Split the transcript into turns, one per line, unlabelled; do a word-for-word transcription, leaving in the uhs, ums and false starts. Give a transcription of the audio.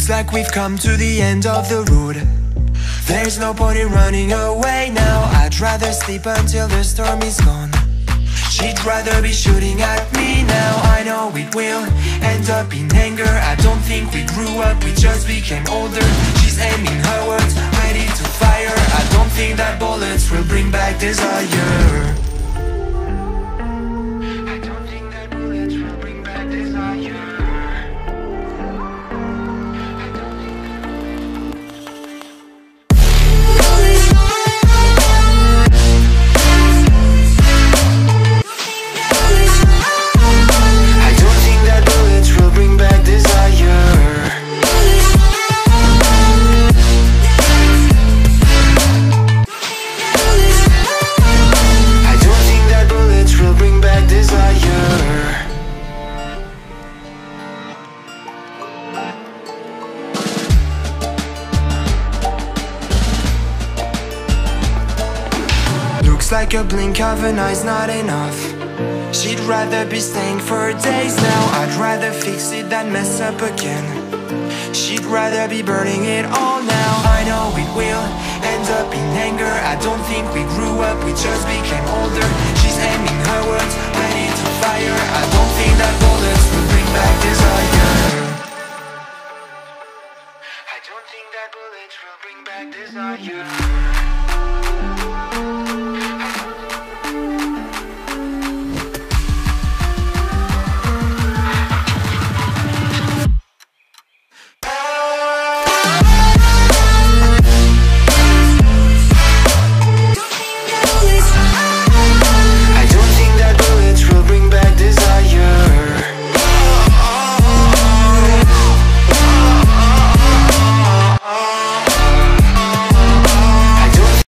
like we've come to the end of the road. There's no point in running away now. I'd rather sleep until the storm is gone. She'd rather be shooting at me now. I know it will end up in anger. I don't think we grew up, we just became older. She's aiming her words, ready to fire. I don't think that bullets will bring back desire. I don't think that bullets will bring back desire. Looks like a blink of an eye's not enough. She'd rather be staying for days now. I'd rather fix it than mess up again. She'd rather be burning it all now. I know it will end up in anger. I don't think we grew up, we just became older. She's aiming her words, ready to fire. I don't think that bullets will bring back desire. I don't think that bullets will bring back desire.